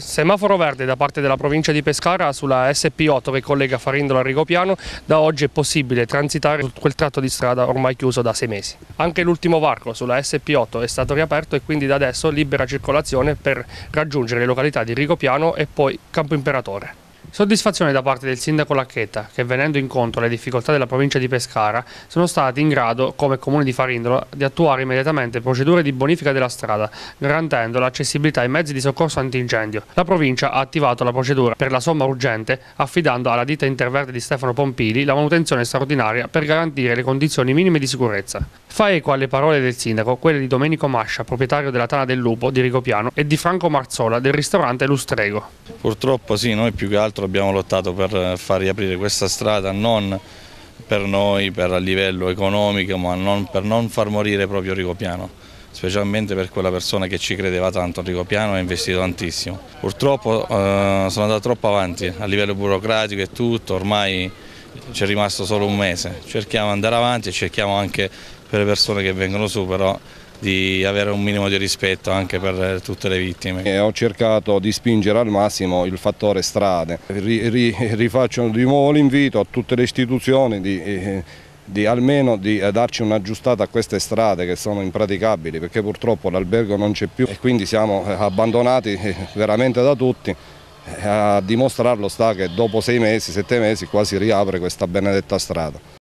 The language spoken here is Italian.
Semaforo verde da parte della provincia di Pescara sulla SP8 che collega Farindola a Rigopiano. Da oggi è possibile transitare su quel tratto di strada ormai chiuso da 6 mesi. Anche l'ultimo varco sulla SP8 è stato riaperto e quindi da adesso libera circolazione per raggiungere le località di Rigopiano e poi Campo Imperatore. Soddisfazione da parte del sindaco Lacchetta che, venendo incontro alle difficoltà della provincia di Pescara, sono stati in grado, come comune di Farindola, di attuare immediatamente procedure di bonifica della strada, garantendo l'accessibilità ai mezzi di soccorso antincendio. La provincia ha attivato la procedura per la somma urgente, affidando alla ditta Interverde di Stefano Pompili la manutenzione straordinaria per garantire le condizioni minime di sicurezza. Fa eco alle parole del sindaco quelle di Domenico Mascia, proprietario della Tana del Lupo di Rigopiano, e di Franco Marzola del ristorante Lustrego. Purtroppo sì, noi più che altro abbiamo lottato per far riaprire questa strada, non per noi, per a livello economico, ma per non far morire proprio Rigopiano, specialmente per quella persona che ci credeva tanto a Rigopiano e ha investito tantissimo. Purtroppo sono andato troppo avanti a livello burocratico e tutto, ormai c'è rimasto solo un mese. Cerchiamo di andare avanti e cerchiamo anche per le persone che vengono su però di avere un minimo di rispetto anche per tutte le vittime. Ho cercato di spingere al massimo il fattore strade. Rifaccio di nuovo l'invito a tutte le istituzioni di almeno darci un'aggiustata a queste strade che sono impraticabili, perché purtroppo l'albergo non c'è più e quindi siamo abbandonati veramente da tutti. A dimostrarlo sta che dopo 6 mesi, 7 mesi quasi riapre questa benedetta strada.